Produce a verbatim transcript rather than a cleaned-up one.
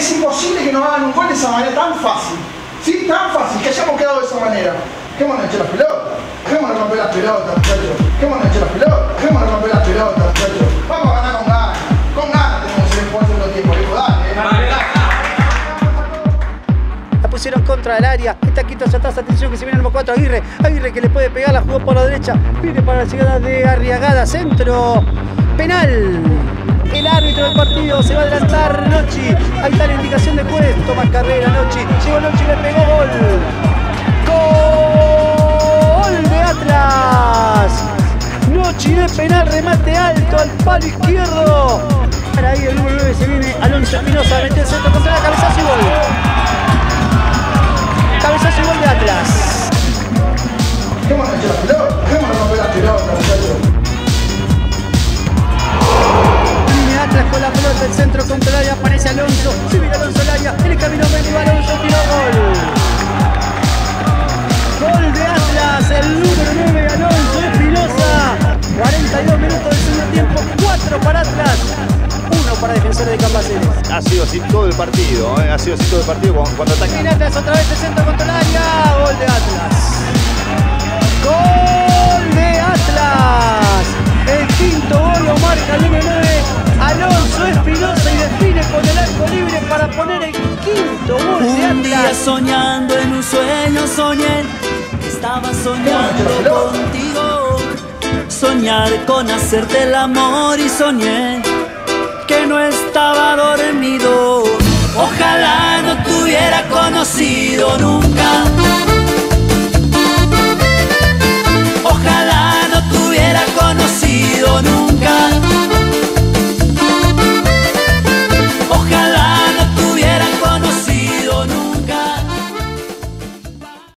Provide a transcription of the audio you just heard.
es imposible que nos hagan un gol de esa manera tan fácil. ¿Sí? Tan fácil, que hayamos quedado de esa manera. Dejémonos echar las pelotas. Dejémonos romper las pelotas, muchachos. Dejémonos echar las pelotas. Dejémonos romper las pelotas, muchachos. Vamos a ganar con ganas. Con ganas tenemos que jugar segundo tiempo. Digo, dale, eh. Dale, dale. La pusieron contra el área. Está quito hacia atrás. Atención que se viene el número cuatro. Aguirre. Aguirre que le puede pegar. La jugó por la derecha. Viene para la llegada de Arriagada. Centro. Penal. El árbitro del partido se va a adelantar. Nochi. Ahí está la indicación de juez. Toma carrera Nochi. Llegó Nochi y le pegó gol. Gol de Atlas. Nochi de penal. Remate alto al palo izquierdo. Ahí el número nueve se viene. Alonso Espinosa. Mete el centro contra la cabezazo y gol. Cabezazo y gol de Atlas. Dejémonos echar las pelotas. Dejémonos romper las pelotas, muchachos. Atlas con la pelota, el centro contra el área, aparece Alonso, se viene Alonso al área, en el camino medio Alonso tiró gol. Gol de Atlas, el número nueve Alonso Espinosa. cuarenta y dos minutos del segundo tiempo, cuatro para Atlas, uno para Defensores de Cambaceres. Ha sido así todo el partido, ¿eh? Ha sido así todo el partido cuando, cuando ataca. Viene Atlas otra vez, el centro contra el área, gol de Atlas. Gol de Atlas. El quinto gol lo marca el número nueve. Alonso Espinosa y define con el arco libre para poner el quinto gol de Atlas. Un día soñando en un sueño soñé, estaba soñando contigo. Soñar con hacerte el amor y soñé que no estaba dormido.